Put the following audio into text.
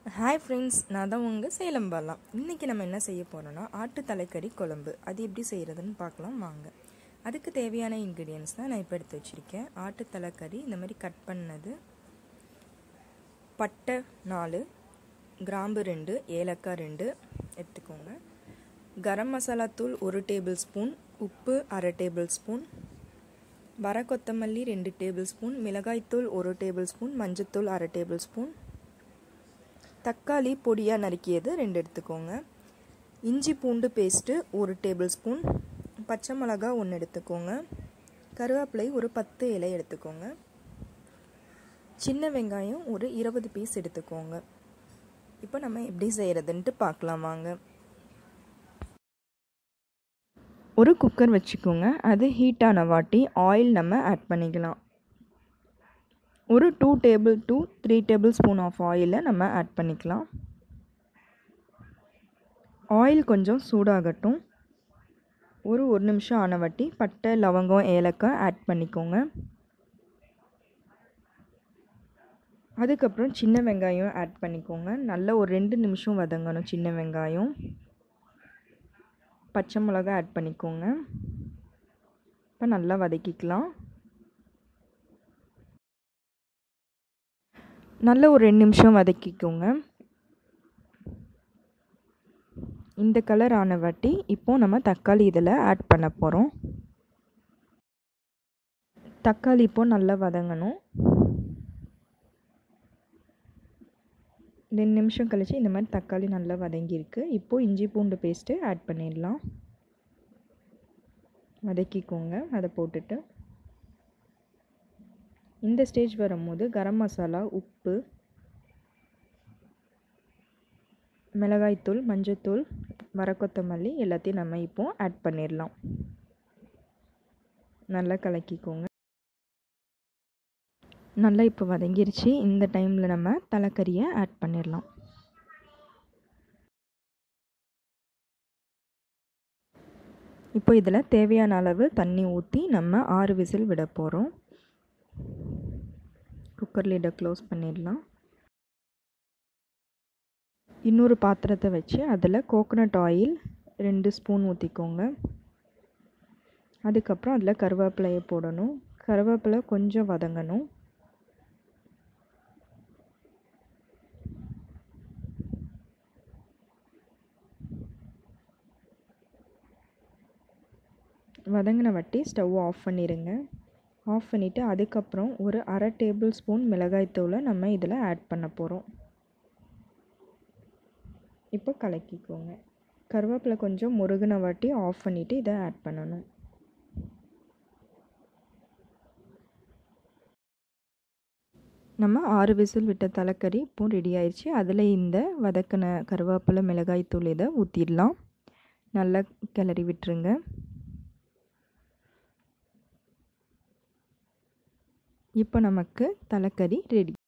Hi friends, நான் தான் உங்கள் சேலம் பாலா. இன்றைக்கி நம்ம என்ன செய்ய போகிறோன்னா ஆட்டு தலைக்கறி குழம்பு. அது எப்படி செய்கிறதுன்னு பார்க்கலாம் வாங்க. அதுக்கு தேவையான இன்க்ரீடியன்ஸ் தான் நான் இப்போ எடுத்து வச்சுருக்கேன். ஆட்டு தலைக்கறி இந்த மாதிரி கட் பண்ணது, பட்டை 4, கிராம்பு 2, ஏலக்காய் 2 எடுத்துக்கோங்க. கரம் மசாலா தூள் 1 டேபிள் ஸ்பூன், உப்பு 1/2 டேபிள் ஸ்பூன், வர கொத்தமல்லி 2 டேபிள் ஸ்பூன், மிளகாய்த்தூள் 1 டேபிள் ஸ்பூன், மஞ்சத்தூள் 1/2 டேபிள் ஸ்பூன், தக்காளி பொடியாக நறுக்கியது 2 எடுத்துக்கோங்க. இஞ்சி பூண்டு பேஸ்ட்டு 1 டேபிள் ஸ்பூன், பச்சை மிளகா 1 எடுத்துக்கோங்க. கருவேப்பிலை ஒரு 10 இலை எடுத்துக்கோங்க. சின்ன வெங்காயம் ஒரு 20 பீஸ் எடுத்துக்கோங்க. இப்போ நம்ம எப்படி செய்கிறதுன்ட்டு பார்க்கலாம் வாங்க. ஒரு குக்கர் வச்சுக்கோங்க. அது ஹீட்டான வாட்டி ஆயில் நம்ம ஆட் பண்ணிக்கலாம். ஒரு 3 டேபிள் ஸ்பூன் ஆஃப் ஆயிலை நம்ம ஆட் பண்ணிக்கலாம். ஆயில் கொஞ்சம் சூடாகட்டும். ஒரு நிமிஷம் ஆன வாட்டி பட்டை, லவங்கம், ஏலக்காய் ஆட் பண்ணிக்கோங்க. அதுக்கப்புறம் சின்ன வெங்காயம் ஆட் பண்ணிக்கோங்க. நல்லா ஒரு 2 நிமிஷம் வதங்கணும். சின்ன வெங்காயம், பச்சை மிளகாய் ஆட் பண்ணிக்கோங்க. இப்போ நல்லா வதக்கிக்கலாம். நல்ல ஒரு 2 நிமிஷம் வதக்கிக்கோங்க. இந்த கலர் ஆன வாட்டி இப்போது நம்ம தக்காளி இதில் ஆட் பண்ண போகிறோம். தக்காளி இப்போது நல்லா வதங்கணும். 2 நிமிஷம் கழித்து இந்த மாதிரி தக்காளி நல்லா வதங்கியிருக்கு. இப்போது இஞ்சி பூண்டு பேஸ்ட்டு ஆட் பண்ணிடலாம். வதக்கிக்கோங்க. அதை போட்டுட்டு இந்த ஸ்டேஜ் வரும்போது கரம் மசாலா, உப்பு, மிளகாய்த்தூள், மஞ்சத்தூள், வரக்கொத்தமல்லி எல்லாத்தையும் நம்ம இப்போது ஆட் பண்ணிடலாம். நல்லா கலக்கிக்கோங்க. நல்லா இப்போ வதங்கிருச்சு. இந்த டைமில் நம்ம தலைக்கறியை ஆட் பண்ணிடலாம். இப்போ இதில் தேவையான அளவு தண்ணி ஊற்றி நம்ம 6 விசில் விட போகிறோம். குக்கர் லிட்டை க்ளோஸ் பண்ணிடலாம். இன்னொரு பாத்திரத்தை வச்சு அதில் கோகோனட் ஆயில் 2 ஸ்பூன் ஊற்றிக்கோங்க. அதுக்கப்புறம் அதில் கருவேப்பிலையை போடணும். கருவேப்பிலை கொஞ்சம் வதங்கணும். வதங்கின வாட்டி ஸ்டவ் ஆஃப் பண்ணிடுங்க. ஆஃப் பண்ணிவிட்டு அதுக்கப்புறம் ஒரு 1/2 டேபிள் ஸ்பூன் மிளகாய்த்தூளை நம்ம இதில் ஆட் பண்ண போகிறோம். இப்போ கலக்கிக்கோங்க. கருவேப்பிலை கொஞ்சம் முருகின வாட்டி ஆஃப் பண்ணிவிட்டு இதை ஆட் பண்ணணும். நம்ம 6 விசில் விட்ட தலைக்கறி இப்போ ரெடி ஆயிடுச்சு. அதில் இந்த வதக்கின கருவேப்பிலை, மிளகாய்த்தூள் இதை ஊற்றிடலாம். நல்லா கிளறி விட்டுருங்க. இப்போ நமக்கு தலைக்கறி ரெடி.